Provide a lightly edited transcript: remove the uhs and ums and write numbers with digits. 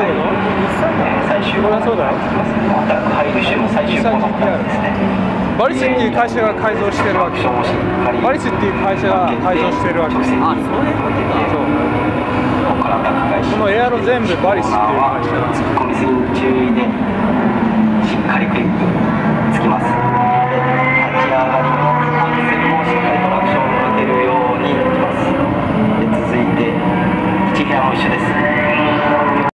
最終コーナーになります。アタックハイルシュの最終コーナーですね。 バリスっていう会社が改造してるわけ。バリスっていう会社が改造してるわけ。そう。このエアロ全部バリスっていう会社が突っ込みすぎに注意でしっかりクリップつきます。立ち上がりのアクセルもしっかりトラクションをかけるようにいきます。で続いて内部屋も一緒です。